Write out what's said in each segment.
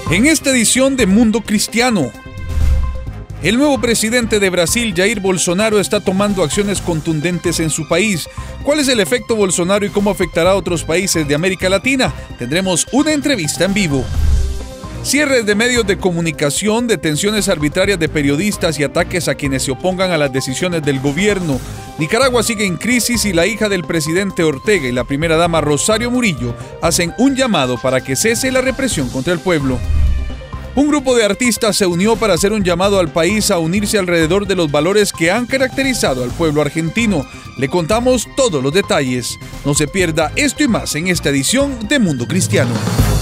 En esta edición de Mundo Cristiano, el nuevo presidente de Brasil, Jair Bolsonaro, está tomando acciones contundentes en su país. ¿Cuál es el efecto Bolsonaro y cómo afectará a otros países de América Latina? Tendremos una entrevista en vivo. Cierres de medios de comunicación, detenciones arbitrarias de periodistas y ataques a quienes se opongan a las decisiones del gobierno. Nicaragua sigue en crisis y la hija del presidente Ortega y la primera dama Rosario Murillo hacen un llamado para que cese la represión contra el pueblo. Un grupo de artistas se unió para hacer un llamado al país a unirse alrededor de los valores que han caracterizado al pueblo argentino. Le contamos todos los detalles. No se pierda esto y más en esta edición de Mundo Cristiano.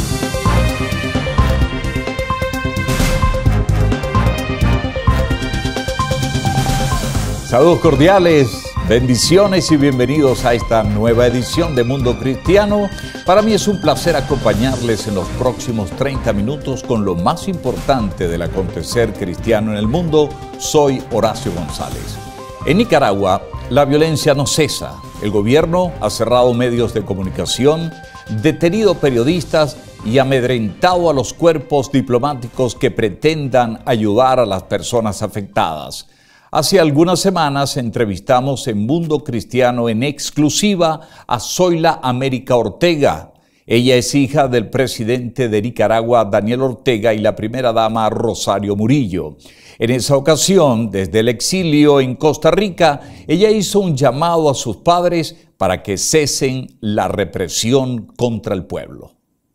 Saludos cordiales, bendiciones y bienvenidos a esta nueva edición de Mundo Cristiano. Para mí es un placer acompañarles en los próximos 30 minutos con lo más importante del acontecer cristiano en el mundo. Soy Horacio González. En Nicaragua, la violencia no cesa. El gobierno ha cerrado medios de comunicación, detenido periodistas y amedrentado a los cuerpos diplomáticos que pretendan ayudar a las personas afectadas. Hace algunas semanas entrevistamos en Mundo Cristiano en exclusiva a Zoila América Ortega. Ella es hija del presidente de Nicaragua, Daniel Ortega, y la primera dama, Rosario Murillo. En esa ocasión, desde el exilio en Costa Rica, ella hizo un llamado a sus padres para que cesen la represión contra el pueblo.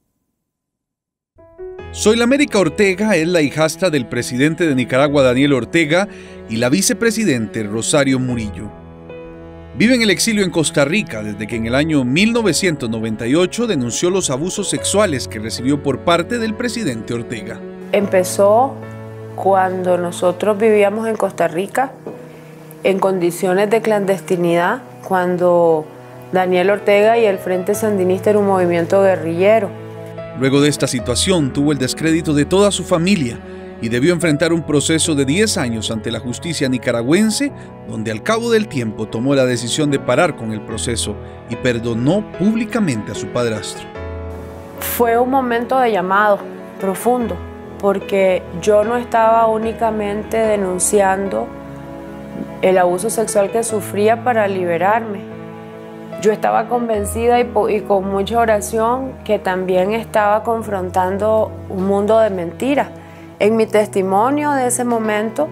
Zoila América Ortega es la hijastra del presidente de Nicaragua, Daniel Ortega, y la vicepresidente, Rosario Murillo. Vive en el exilio en Costa Rica desde que en el año 1998 denunció los abusos sexuales que recibió por parte del presidente Ortega. Empezó cuando nosotros vivíamos en Costa Rica en condiciones de clandestinidad, cuando Daniel Ortega y el Frente Sandinista era un movimiento guerrillero. Luego de esta situación tuvo el descrédito de toda su familia y debió enfrentar un proceso de 10 años ante la justicia nicaragüense, donde al cabo del tiempo tomó la decisión de parar con el proceso y perdonó públicamente a su padrastro. Fue un momento de llamado profundo, porque yo no estaba únicamente denunciando el abuso sexual que sufría para liberarme. Yo estaba convencida y con mucha oración que también estaba confrontando un mundo de mentiras. En mi testimonio de ese momento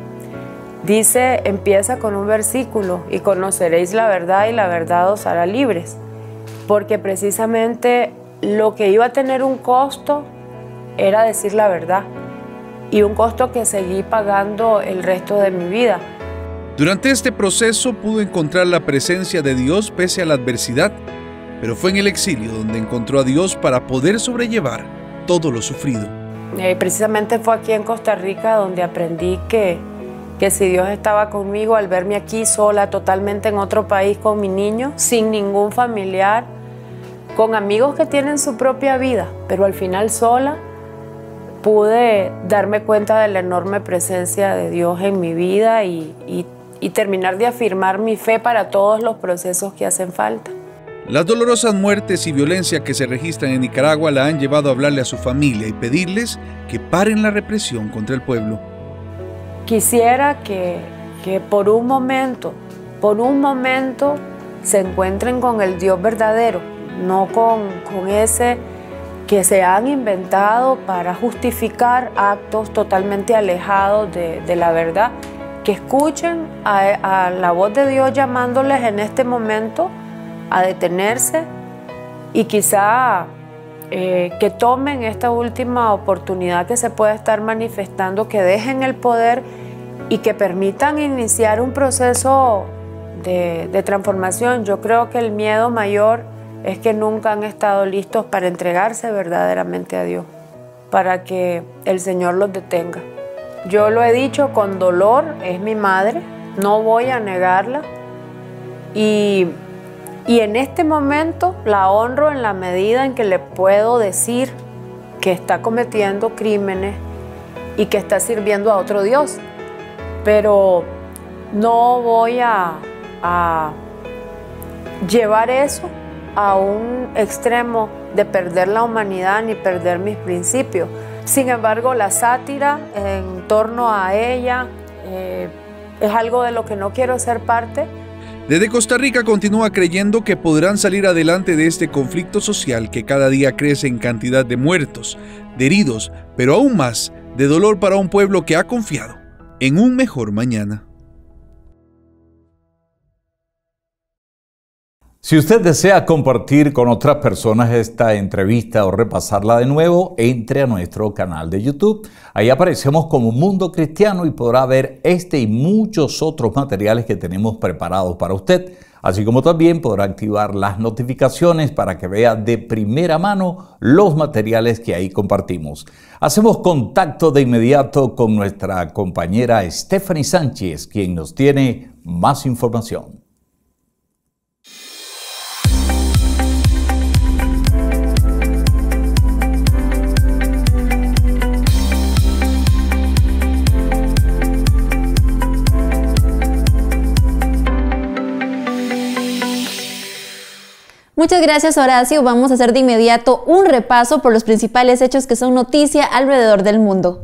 empieza con un versículo: y conoceréis la verdad y la verdad os hará libres. Porque precisamente lo que iba a tener un costo era decir la verdad, y un costo que seguí pagando el resto de mi vida. Durante este proceso pudo encontrar la presencia de Dios pese a la adversidad, pero fue en el exilio donde encontró a Dios para poder sobrellevar todo lo sufrido. Precisamente fue aquí en Costa Rica donde aprendí que si Dios estaba conmigo, al verme aquí sola, totalmente en otro país con mi niño, sin ningún familiar, con amigos que tienen su propia vida, pero al final sola, pude darme cuenta de la enorme presencia de Dios en mi vida y terminar de afirmar mi fe para todos los procesos que hacen falta. Las dolorosas muertes y violencia que se registran en Nicaragua la han llevado a hablarle a su familia y pedirles que paren la represión contra el pueblo. Quisiera que por un momento se encuentren con el Dios verdadero, no con ese que se han inventado para justificar actos totalmente alejados de la verdad. Que escuchen a la voz de Dios llamándoles en este momento a detenerse y quizá que tomen esta última oportunidad que se puede estar manifestando, que dejen el poder y que permitan iniciar un proceso de transformación. Yo creo que el miedo mayor es que nunca han estado listos para entregarse verdaderamente a Dios, para que el Señor los detenga. Yo lo he dicho con dolor, es mi madre, no voy a negarla, y en este momento la honro en la medida en que le puedo decir que está cometiendo crímenes y que está sirviendo a otro Dios, pero no voy a llevar eso a un extremo de perder la humanidad ni perder mis principios. Sin embargo, la sátira en torno a ella es algo de lo que no quiero ser parte. Desde Costa Rica continúa creyendo que podrán salir adelante de este conflicto social que cada día crece en cantidad de muertos, de heridos, pero aún más de dolor para un pueblo que ha confiado en un mejor mañana. Si usted desea compartir con otras personas esta entrevista o repasarla de nuevo, entre a nuestro canal de YouTube. Ahí aparecemos como Mundo Cristiano y podrá ver este y muchos otros materiales que tenemos preparados para usted. Así como también podrá activar las notificaciones para que vea de primera mano los materiales que ahí compartimos. Hacemos contacto de inmediato con nuestra compañera Stephanie Sánchez, quien nos tiene más información. Muchas gracias, Horacio. Vamos a hacer de inmediato un repaso por los principales hechos que son noticia alrededor del mundo.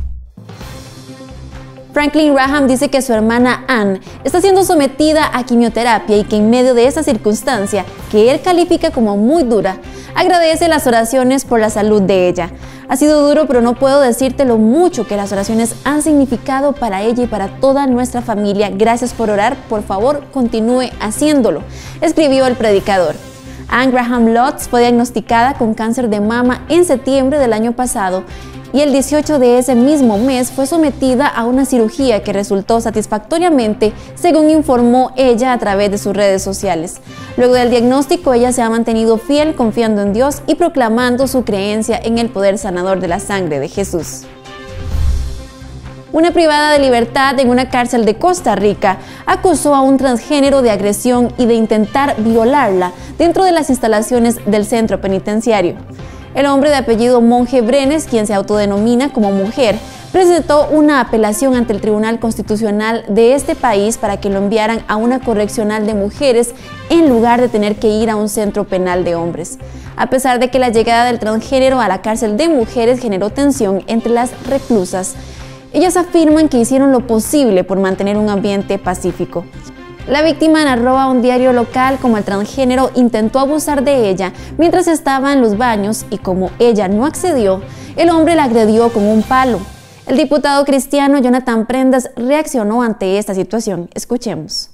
Franklin Graham dice que su hermana Anne está siendo sometida a quimioterapia y que en medio de esa circunstancia, que él califica como muy dura, agradece las oraciones por la salud de ella. Ha sido duro, pero no puedo decirte lo mucho que las oraciones han significado para ella y para toda nuestra familia. Gracias por orar, por favor, continúe haciéndolo, escribió el predicador. Anne Graham Lotz fue diagnosticada con cáncer de mama en septiembre del año pasado y el 18 de ese mismo mes fue sometida a una cirugía que resultó satisfactoriamente, según informó ella a través de sus redes sociales. Luego del diagnóstico, ella se ha mantenido fiel, confiando en Dios y proclamando su creencia en el poder sanador de la sangre de Jesús. Una privada de libertad en una cárcel de Costa Rica acusó a un transgénero de agresión y de intentar violarla dentro de las instalaciones del centro penitenciario. El hombre de apellido Monje Brenes, quien se autodenomina como mujer, presentó una apelación ante el Tribunal Constitucional de este país para que lo enviaran a una correccional de mujeres en lugar de tener que ir a un centro penal de hombres. A pesar de que la llegada del transgénero a la cárcel de mujeres generó tensión entre las reclusas, ellas afirman que hicieron lo posible por mantener un ambiente pacífico. La víctima narró a un diario local cómo el transgénero intentó abusar de ella mientras estaba en los baños y como ella no accedió, el hombre la agredió con un palo. El diputado cristiano Jonathan Prendas reaccionó ante esta situación. Escuchemos.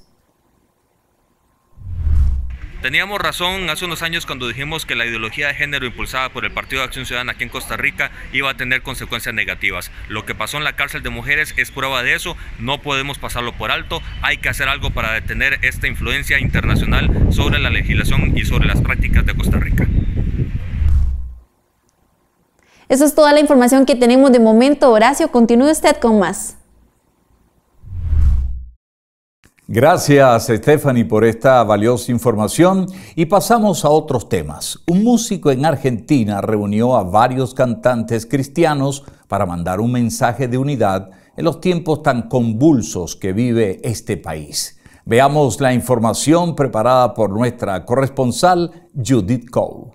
Teníamos razón hace unos años cuando dijimos que la ideología de género impulsada por el Partido de Acción Ciudadana aquí en Costa Rica iba a tener consecuencias negativas. Lo que pasó en la cárcel de mujeres es prueba de eso, no podemos pasarlo por alto, hay que hacer algo para detener esta influencia internacional sobre la legislación y sobre las prácticas de Costa Rica. Eso es toda la información que tenemos de momento. Horacio, continúe usted con más. Gracias, Stephanie, por esta valiosa información y pasamos a otros temas. Un músico en Argentina reunió a varios cantantes cristianos para mandar un mensaje de unidad en los tiempos tan convulsos que vive este país. Veamos la información preparada por nuestra corresponsal Judith Cole.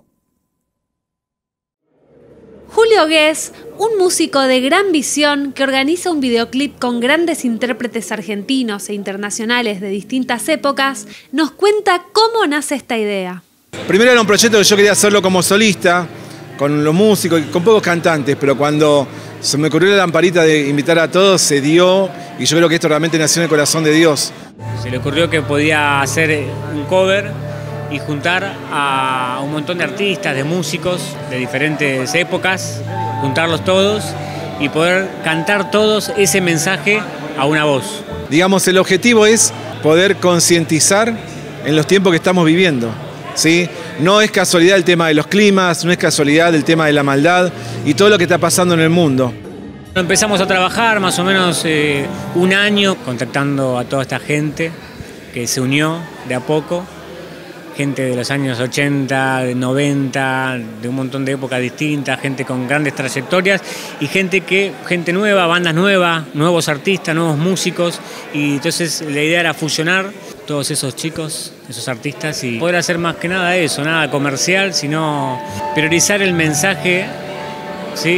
Julio Guess, un músico de gran visión que organiza un videoclip con grandes intérpretes argentinos e internacionales de distintas épocas, nos cuenta cómo nace esta idea. Primero era un proyecto que yo quería hacerlo como solista, con los músicos y con pocos cantantes, pero cuando se me ocurrió la lamparita de invitar a todos, se dio, y yo creo que esto realmente nació en el corazón de Dios. Se le ocurrió que podía hacer un cover y juntar a un montón de artistas, de músicos de diferentes épocas, juntarlos todos y poder cantar todos ese mensaje a una voz. Digamos, el objetivo es poder concientizar en los tiempos que estamos viviendo, ¿sí? No es casualidad el tema de los climas, no es casualidad el tema de la maldad y todo lo que está pasando en el mundo. Empezamos a trabajar más o menos un año contactando a toda esta gente que se unió de a poco. Gente de los años 80, de 90, de un montón de épocas distintas, gente con grandes trayectorias y gente nueva, bandas nuevas, nuevos artistas, nuevos músicos. Y entonces la idea era fusionar todos esos chicos, esos artistas y poder hacer más que nada eso, nada comercial, sino priorizar el mensaje, ¿sí?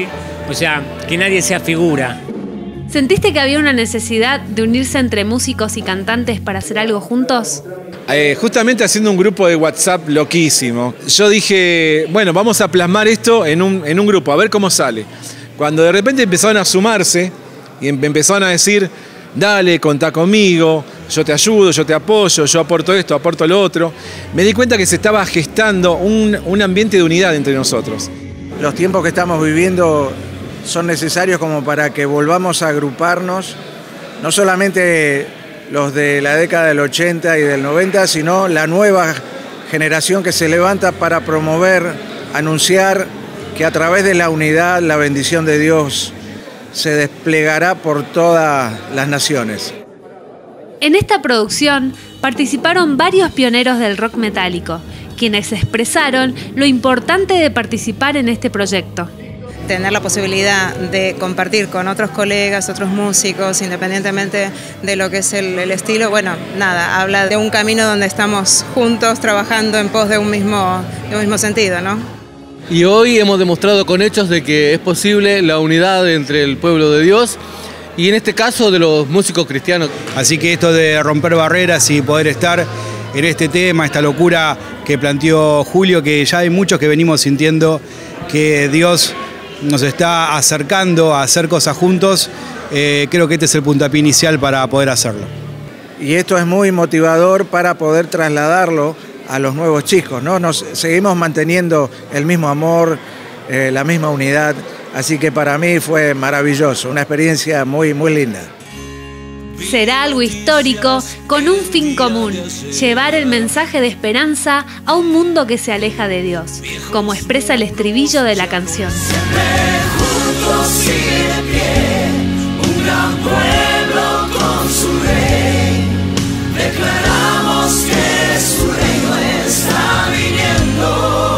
O sea, que nadie sea figura. ¿Sentiste que había una necesidad de unirse entre músicos y cantantes para hacer algo juntos? Justamente haciendo un grupo de WhatsApp loquísimo. Yo dije, bueno, vamos a plasmar esto en un grupo, a ver cómo sale. Cuando de repente empezaron a sumarse y empezaron a decir, dale, contá conmigo, yo te ayudo, yo te apoyo, yo aporto esto, aporto lo otro, me di cuenta que se estaba gestando un ambiente de unidad entre nosotros. Los tiempos que estamos viviendo son necesarios como para que volvamos a agruparnos, no solamente los de la década del 80 y del 90, sino la nueva generación que se levanta para promover, anunciar que a través de la unidad la bendición de Dios se desplegará por todas las naciones. En esta producción participaron varios pioneros del rock metálico, quienes expresaron lo importante de participar en este proyecto. Tener la posibilidad de compartir con otros colegas, otros músicos, independientemente de lo que es el estilo, bueno, nada, habla de un camino donde estamos juntos trabajando en pos de un mismo sentido, ¿no? Y hoy hemos demostrado con hechos de que es posible la unidad entre el pueblo de Dios y en este caso de los músicos cristianos. Así que esto de romper barreras y poder estar en este tema, esta locura que planteó Julio, que ya hay muchos que venimos sintiendo que Dios nos está acercando a hacer cosas juntos, creo que este es el puntapié inicial para poder hacerlo. Y esto es muy motivador para poder trasladarlo a los nuevos chicos, ¿no? Nos seguimos manteniendo el mismo amor, la misma unidad, así que para mí fue maravilloso, una experiencia muy, muy linda. Será algo histórico con un fin común, llevar el mensaje de esperanza a un mundo que se aleja de Dios, como expresa el estribillo de la canción. Siempre juntos y de pie, un gran pueblo con su rey, declaramos que su reino está viniendo,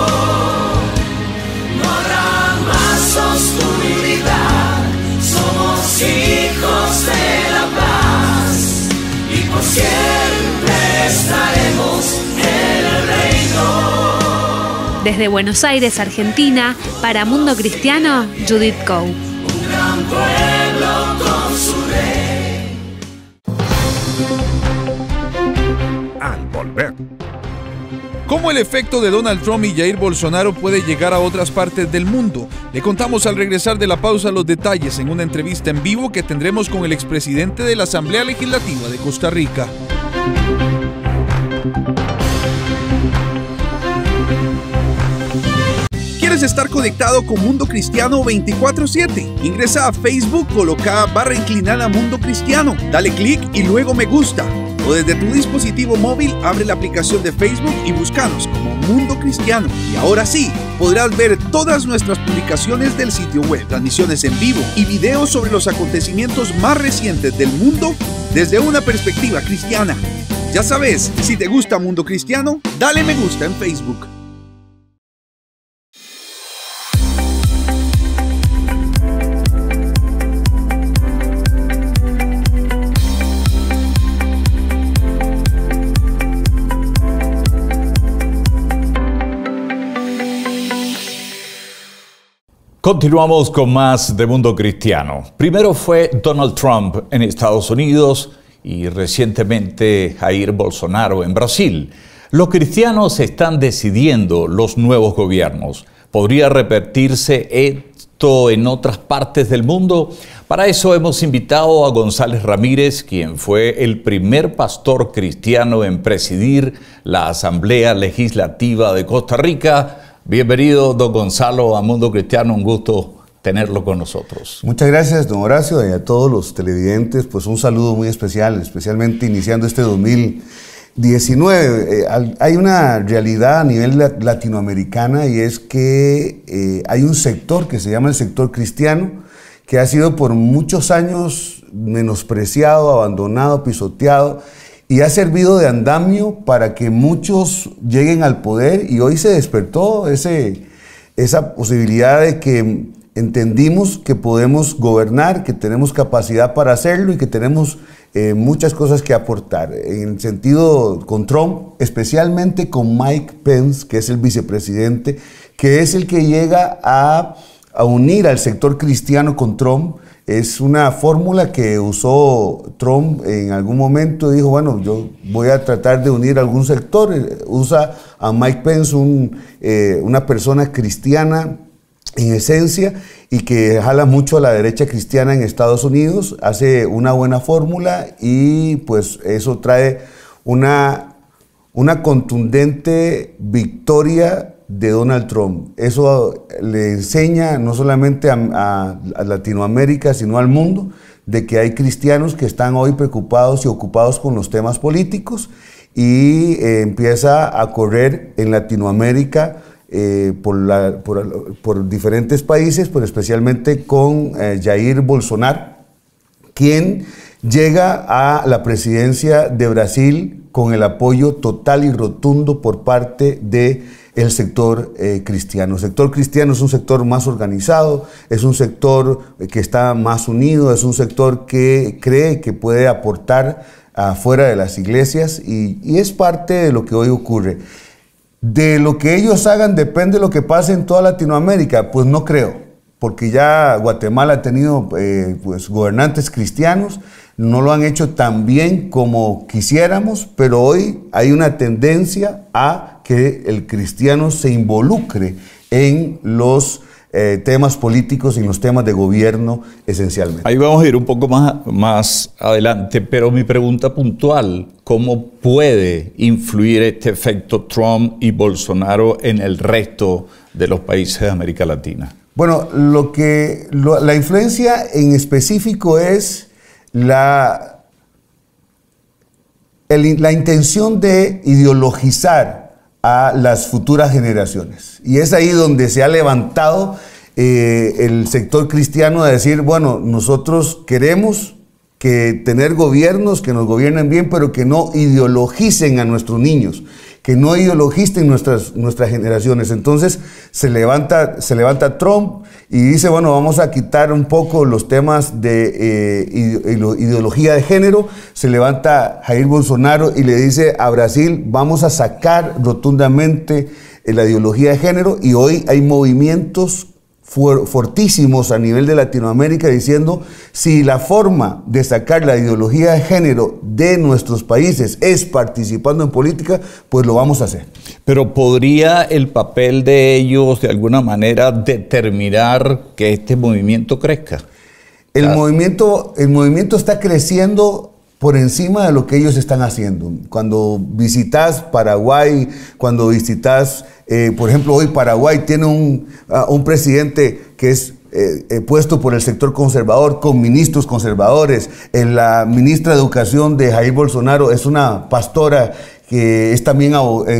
no habrá más oscuridad, somos hijos de la paz y por siempre estaremos en el reino. Desde Buenos Aires, Argentina, para Mundo Cristiano, Judith Coe. Un gran pueblo con su rey. Al volver. ¿Cómo el efecto de Donald Trump y Jair Bolsonaro puede llegar a otras partes del mundo? Le contamos al regresar de la pausa los detalles en una entrevista en vivo que tendremos con el expresidente de la Asamblea Legislativa de Costa Rica. ¿Quieres estar conectado con Mundo Cristiano 24/7? Ingresa a Facebook, coloca /inclinada Mundo Cristiano, dale clic y luego me gusta. O desde tu dispositivo móvil abre la aplicación de Facebook y búscanos como Mundo Cristiano. Y ahora sí, podrás ver todas nuestras publicaciones del sitio web, transmisiones en vivo y videos sobre los acontecimientos más recientes del mundo desde una perspectiva cristiana. Ya sabes, si te gusta Mundo Cristiano, dale me gusta en Facebook. Continuamos con más de Mundo Cristiano. Primero fue Donald Trump en Estados Unidos y recientemente Jair Bolsonaro en Brasil. Los cristianos están decidiendo los nuevos gobiernos. ¿Podría repetirse esto en otras partes del mundo? Para eso hemos invitado a González Ramírez, quien fue el primer pastor cristiano en presidir la Asamblea Legislativa de Costa Rica. Bienvenido, don Gonzalo, a Mundo Cristiano, un gusto tenerlo con nosotros. Muchas gracias, don Horacio, y a todos los televidentes, pues un saludo muy especial, especialmente iniciando este 2019. Hay una realidad a nivel latinoamericana y es que hay un sector que se llama el sector cristiano, que ha sido por muchos años menospreciado, abandonado, pisoteado, y ha servido de andamio para que muchos lleguen al poder, y hoy se despertó esa posibilidad de que entendimos que podemos gobernar, que tenemos capacidad para hacerlo y que tenemos muchas cosas que aportar. En el sentido con Trump, especialmente con Mike Pence, que es el vicepresidente, que es el que llega a a unir al sector cristiano con Trump. Es una fórmula que usó Trump en algún momento. Dijo, bueno, yo voy a tratar de unir algún sector. Usa a Mike Pence, una persona cristiana en esencia y que jala mucho a la derecha cristiana en Estados Unidos. Hace una buena fórmula y pues eso trae una contundente victoria de Donald Trump. Eso le enseña no solamente a Latinoamérica, sino al mundo, de que hay cristianos que están hoy preocupados y ocupados con los temas políticos y empieza a correr en Latinoamérica por diferentes países, pero especialmente con Jair Bolsonaro, quien llega a la presidencia de Brasil con el apoyo total y rotundo por parte de el sector cristiano. El sector cristiano es un sector más organizado, es un sector que está más unido, es un sector que cree que puede aportar afuera de las iglesias y es parte de lo que hoy ocurre. De lo que ellos hagan depende lo que pase en toda Latinoamérica, pues no creo, porque ya Guatemala ha tenido pues, gobernantes cristianos, no lo han hecho tan bien como quisiéramos, pero hoy hay una tendencia a que el cristiano se involucre en los temas políticos y en los temas de gobierno esencialmente. Ahí vamos a ir un poco más adelante, pero mi pregunta puntual, ¿cómo puede influir este efecto Trump y Bolsonaro en el resto de los países de América Latina? Bueno, la influencia en específico es la intención de ideologizar a las futuras generaciones. Y es ahí donde se ha levantado el sector cristiano a decir, bueno, nosotros queremos tener gobiernos que nos gobiernen bien, pero que no ideologicen a nuestros niños, que no ideologicen nuestras generaciones. Entonces se levanta Trump y dice, bueno, vamos a quitar un poco los temas de ideología de género. Se levanta Jair Bolsonaro y le dice a Brasil, vamos a sacar rotundamente la ideología de género, y hoy hay movimientos fortísimos a nivel de Latinoamérica diciendo, si la forma de sacar la ideología de género de nuestros países es participando en política, pues lo vamos a hacer. Pero ¿podría el papel de ellos de alguna manera determinar que este movimiento crezca? El movimiento está creciendo por encima de lo que ellos están haciendo. Cuando visitas Paraguay, cuando visitas, por ejemplo, hoy Paraguay tiene un presidente que es puesto por el sector conservador, con ministros conservadores. La ministra de Educación de Jair Bolsonaro es una pastora que es también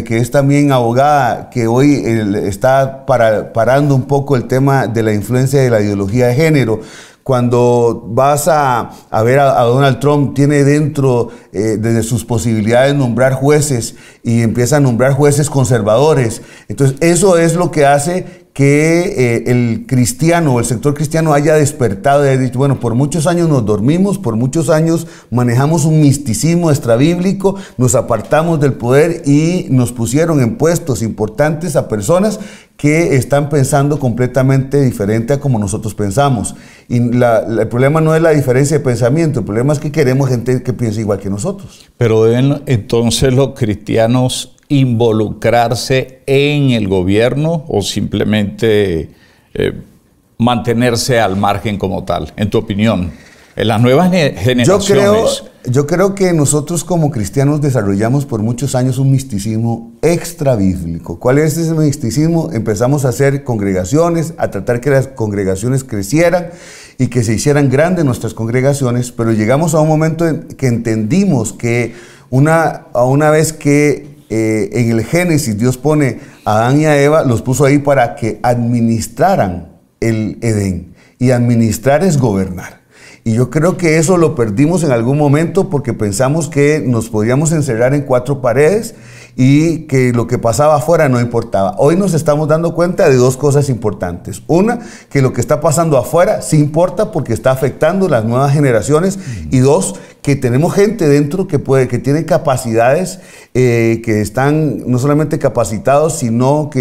abogada, que hoy está parando un poco el tema de la influencia de la ideología de género. Cuando vas a ver a Donald Trump, tiene dentro, desde sus posibilidades, nombrar jueces, y empieza a nombrar jueces conservadores. Entonces, eso es lo que hace que el cristiano o el sector cristiano haya despertado y haya dicho, bueno, por muchos años nos dormimos, por muchos años manejamos un misticismo extrabíblico, nos apartamos del poder y nos pusieron en puestos importantes a personas que están pensando completamente diferente a como nosotros pensamos. Y el problema no es la diferencia de pensamiento, el problema es que queremos gente que piense igual que nosotros. Pero deben entonces los cristianos involucrarse en el gobierno o simplemente mantenerse al margen como tal, en tu opinión, en las nuevas generaciones. Yo creo que nosotros como cristianos desarrollamos por muchos años un misticismo extrabíblico. ¿Cuál es ese misticismo? Empezamos a hacer congregaciones, a tratar que las congregaciones crecieran y que se hicieran grandes nuestras congregaciones, pero llegamos a un momento en que entendimos que una vez que en el Génesis Dios pone a Adán y a Eva, los puso ahí para que administraran el Edén, y administrar es gobernar. Y yo creo que eso lo perdimos en algún momento porque pensamos que nos podíamos encerrar en cuatro paredes y que lo que pasaba afuera no importaba. Hoy nos estamos dando cuenta de dos cosas importantes. Una, que lo que está pasando afuera sí importa porque está afectando las nuevas generaciones. Y dos, que tenemos gente dentro que tiene capacidades, que están no solamente capacitados, sino que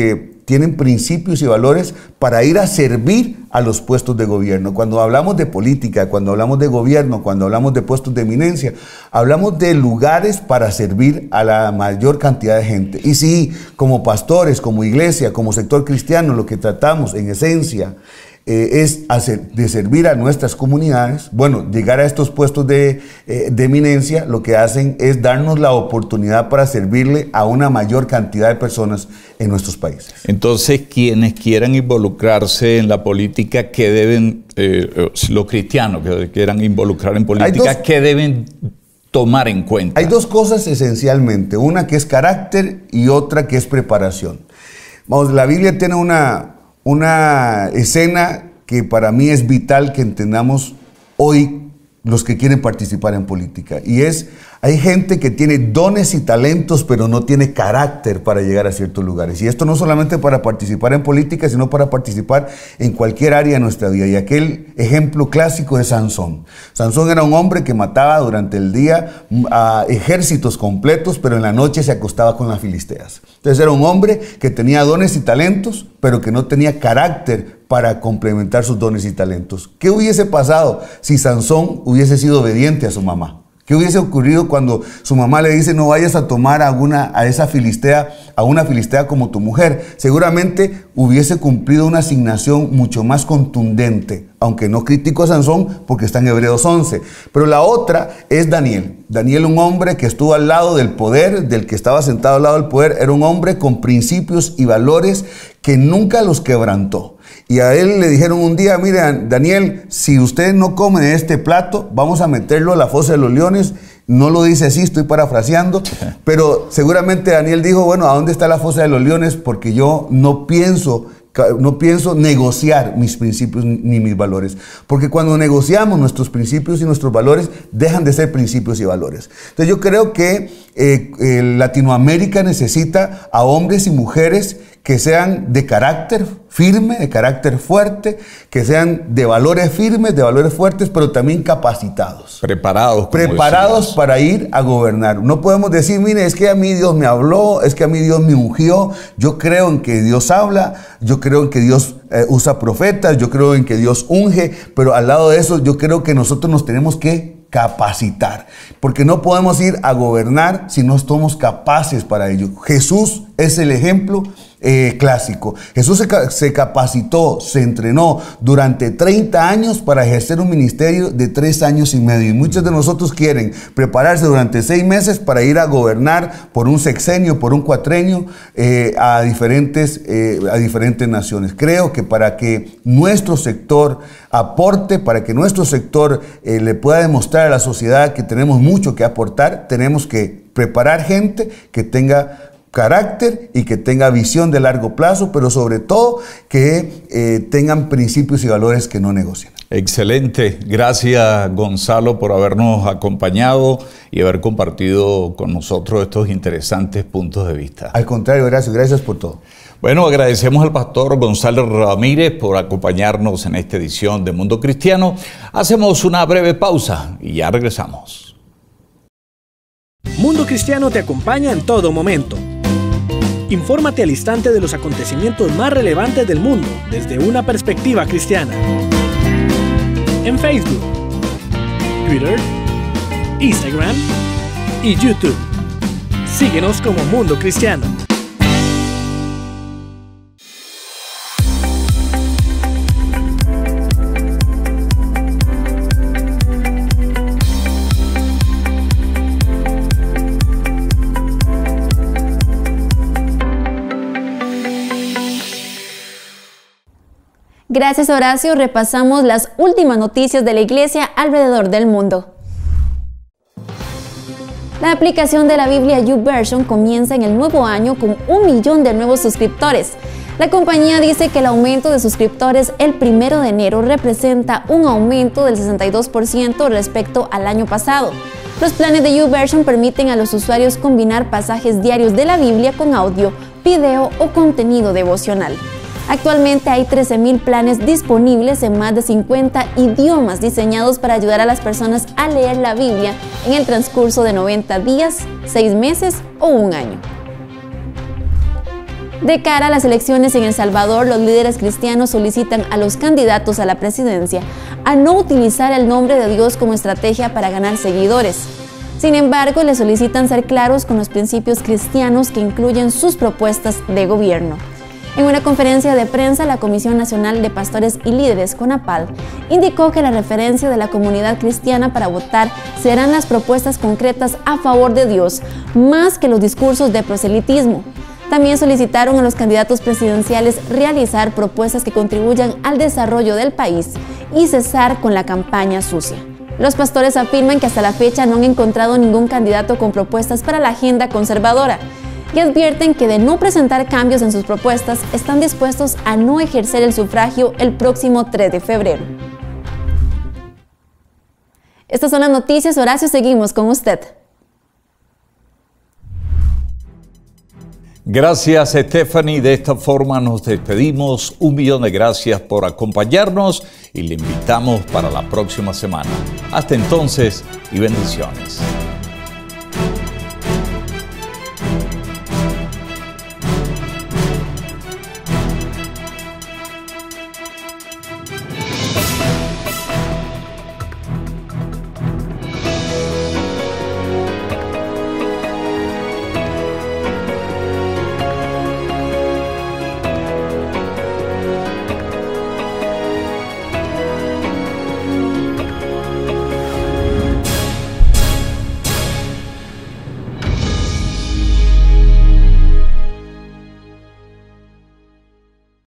tienen principios y valores para ir a servir a los puestos de gobierno. Cuando hablamos de política, cuando hablamos de gobierno, cuando hablamos de puestos de eminencia, hablamos de lugares para servir a la mayor cantidad de gente. Y sí, como pastores, como iglesia, como sector cristiano, lo que tratamos en esencia es de servir a nuestras comunidades. Bueno, llegar a estos puestos de eminencia, lo que hacen es darnos la oportunidad para servirle a una mayor cantidad de personas en nuestros países. Entonces, quienes quieran involucrarse en la política, ¿qué deben, los cristianos que quieran involucrar en política, qué deben tomar en cuenta? Hay dos cosas esencialmente, una que es carácter y otra que es preparación. Vamos, la Biblia tiene una escena que para mí es vital que entendamos hoy los que quieren participar en política. Y hay gente que tiene dones y talentos, pero no tiene carácter para llegar a ciertos lugares. Y esto no solamente para participar en política, sino para participar en cualquier área de nuestra vida. Y aquel ejemplo clásico es Sansón. Sansón era un hombre que mataba durante el día a ejércitos completos, pero en la noche se acostaba con las filisteas. Entonces era un hombre que tenía dones y talentos, pero que no tenía carácter para complementar sus dones y talentos. ¿Qué hubiese pasado si Sansón hubiese sido obediente a su mamá? ¿Qué hubiese ocurrido cuando su mamá le dice no vayas a tomar a una filistea como tu mujer? Seguramente hubiese cumplido una asignación mucho más contundente, aunque no critico a Sansón porque está en Hebreos 11. Pero la otra es Daniel. Daniel, un hombre que estuvo al lado del poder, del que estaba sentado al lado del poder, era un hombre con principios y valores que nunca los quebrantó. Y a él le dijeron un día, mire, Daniel, si usted no come de este plato, vamos a meterlo a la fosa de los leones. No lo dice así, estoy parafraseando, pero seguramente Daniel dijo, bueno, ¿a dónde está la fosa de los leones? Porque yo no pienso negociar mis principios ni mis valores. Porque cuando negociamos nuestros principios y nuestros valores, dejan de ser principios y valores. Entonces yo creo que Latinoamérica necesita a hombres y mujeres que sean de carácter firme, de carácter fuerte, que sean de valores firmes, de valores fuertes, pero también capacitados. Preparados para ir a gobernar. No podemos decir, mire, es que a mí Dios me habló, es que a mí Dios me ungió. Yo creo en que Dios habla, yo creo en que Dios usa profetas, yo creo en que Dios unge, pero al lado de eso yo creo que nosotros nos tenemos que capacitar, porque no podemos ir a gobernar si no somos capaces para ello. Jesús es el ejemplo clásico. Jesús se capacitó, se entrenó durante 30 años para ejercer un ministerio de 3 años y medio. Y muchos de nosotros quieren prepararse durante 6 meses para ir a gobernar por un sexenio, por un cuatrenio a diferentes naciones. Creo que para que nuestro sector aporte, para que nuestro sector le pueda demostrar a la sociedad que tenemos mucho que aportar, tenemos que preparar gente que tenga carácter y que tenga visión de largo plazo, pero sobre todo que tengan principios y valores que no negocien. Excelente. Gracias, Gonzalo, por habernos acompañado y haber compartido con nosotros estos interesantes puntos de vista. Al contrario, gracias por todo. Bueno, agradecemos al pastor Gonzalo Ramírez por acompañarnos en esta edición de Mundo Cristiano. Hacemos una breve pausa y ya regresamos. Mundo Cristiano te acompaña en todo momento. Infórmate al instante de los acontecimientos más relevantes del mundo desde una perspectiva cristiana. En Facebook, Twitter, Instagram y YouTube. Síguenos como Mundo Cristiano. Gracias, Horacio. Repasamos las últimas noticias de la Iglesia alrededor del mundo. La aplicación de la Biblia YouVersion comienza en el nuevo año con 1 millón de nuevos suscriptores. La compañía dice que el aumento de suscriptores el 1 de enero representa un aumento del 62% respecto al año pasado. Los planes de YouVersion permiten a los usuarios combinar pasajes diarios de la Biblia con audio, video o contenido devocional. Actualmente hay 13,000 planes disponibles en más de 50 idiomas diseñados para ayudar a las personas a leer la Biblia en el transcurso de 90 días, 6 meses o 1 año. De cara a las elecciones en El Salvador, los líderes cristianos solicitan a los candidatos a la presidencia a no utilizar el nombre de Dios como estrategia para ganar seguidores. Sin embargo, les solicitan ser claros con los principios cristianos que incluyen sus propuestas de gobierno. En una conferencia de prensa, la Comisión Nacional de Pastores y Líderes, CONAPAL, indicó que la referencia de la comunidad cristiana para votar serán las propuestas concretas a favor de Dios, más que los discursos de proselitismo. También solicitaron a los candidatos presidenciales realizar propuestas que contribuyan al desarrollo del país y cesar con la campaña sucia. Los pastores afirman que hasta la fecha no han encontrado ningún candidato con propuestas para la agenda conservadora y advierten que de no presentar cambios en sus propuestas están dispuestos a no ejercer el sufragio el próximo 3 de febrero. Estas son las noticias. Horacio, seguimos con usted. Gracias, Stephanie. De esta forma nos despedimos. 1.000.000 de gracias por acompañarnos y le invitamos para la próxima semana. Hasta entonces y bendiciones.